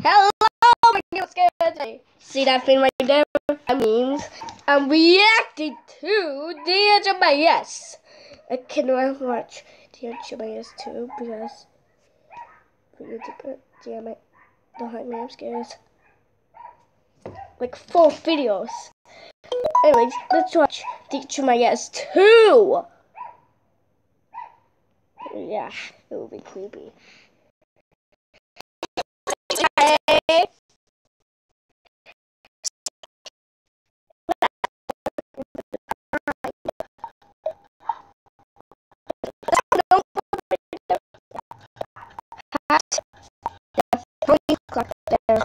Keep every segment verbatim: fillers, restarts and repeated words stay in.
Hello, my name is Gary. See that thing right there? That means I'm reacting to Dhmis. I cannot watch Dhmis too because damn it, don't hurt me, I'm scared. Like four videos. Anyways, let's watch Dhmis two. Yeah, it will be creepy. Hey. There.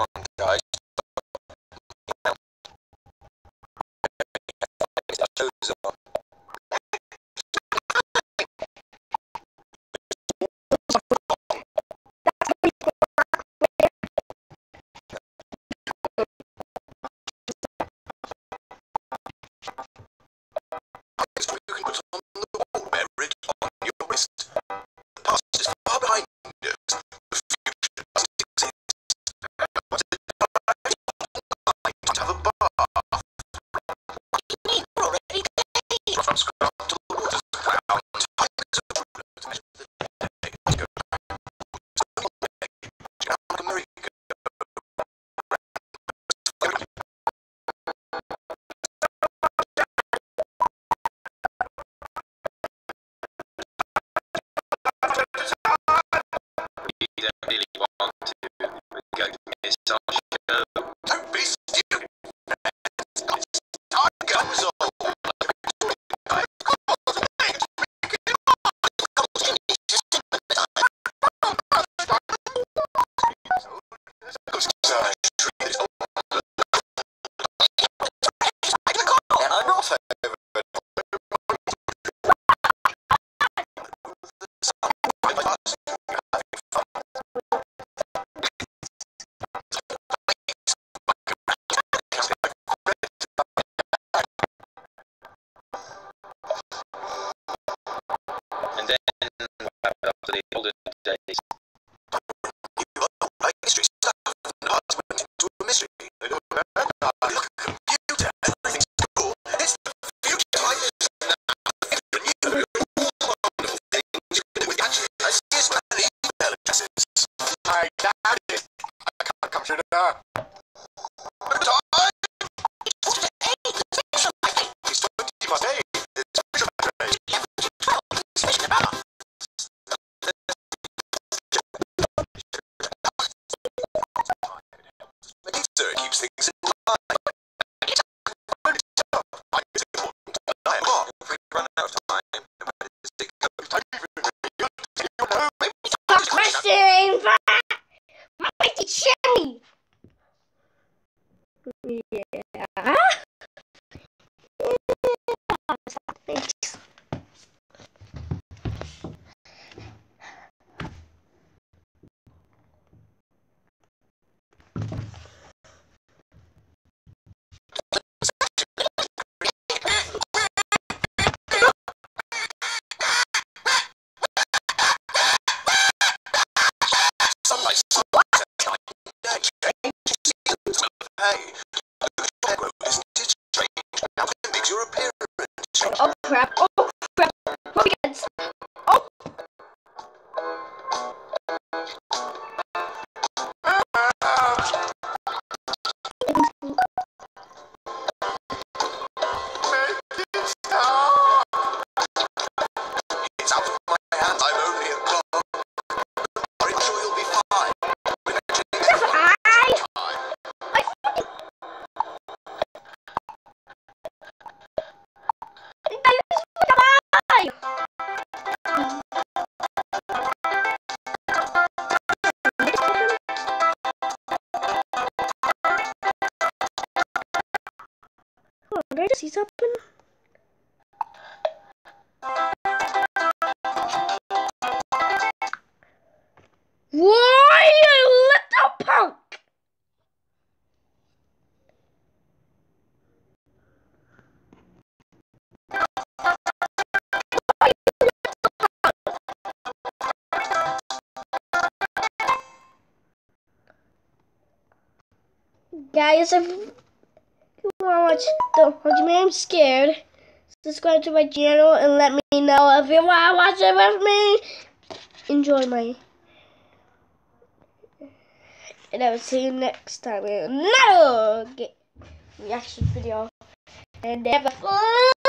And then, after the olden days, history stuff went into a mystery. Look at the computer, everything's cool. It's the future. Time is now. New, wonderful things you can do with gadgets. I see as many email addresses. I doubt it. I can't come through the door. Yeah. Thanks. Oh crap, oh crap, oh yes, oh! It's out of my hands, I'm only a clerk. I'm sure you'll be fine. I... I... Did I just see something? Why, you little punk? guys, if you want to watch Don't Hug Me, I'm Scared, subscribe to my channel and let me know if you want to watch it with me. Enjoy my... And I will see you next time in another reaction video. And have a fun.